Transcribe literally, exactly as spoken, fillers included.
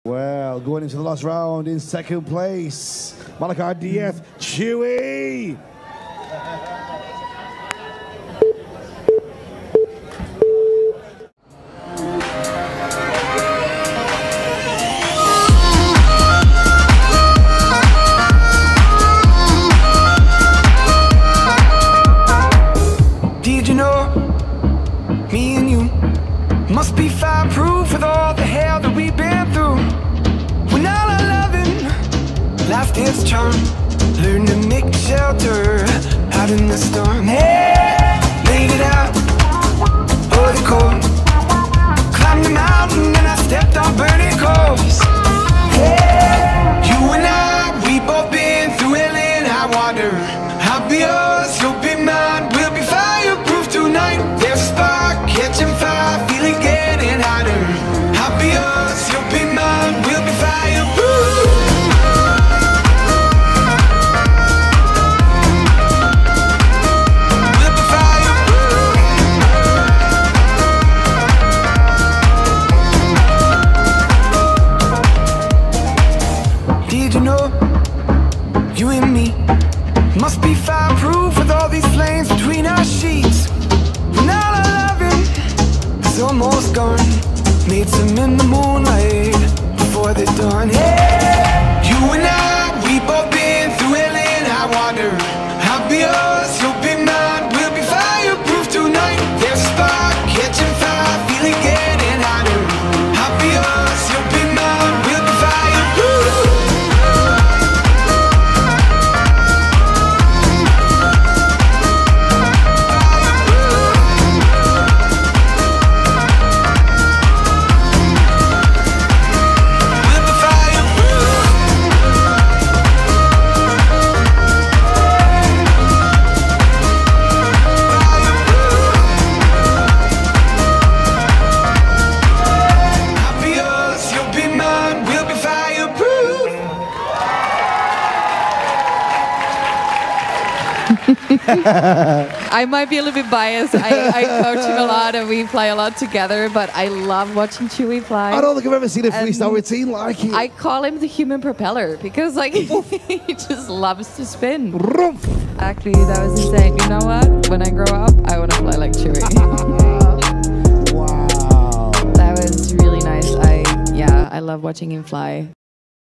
Well, going into the last round in second place, Malachi DeAth, Chewie. Did you know, me and you must be fireproof with all the hell that we've been through. When all our loving lost its charm, learn to make shelter out in the storm. Hey, laid it out, oh the cold, climbed the mountain and I stepped on burning coals. Hey, you and I, we both been through hell and high water. I'll be yours, you'll be mine, we'll be fireproof tonight. There's a spark catching fire, feeling getting hotter. I'll be yours, you'll be mine, we'll be fireproof. We'll be fireproof. Did you know, you and me must be fireproof with all these flames between our sheets. When all our loving is almost gone, made some in the moonlight before the dawn. Hey, you and I, we both been through hell and high water. I'll be yours, you'll be mine, we'll be fireproof tonight. There's a spark catching fire, feeling getting hotter. I'll be yours, you'll be mine, we'll be fireproof. I might be a little bit biased. I, I coach him a lot and we play a lot together, but I love watching Chewie fly. I don't think I've ever seen a freestyle and routine like it. I call him the human propeller because like he just loves to spin. Actually, that was insane. You know what? When I grow up, I want to fly like Chewie. Wow. That was really nice. I yeah, I love watching him fly.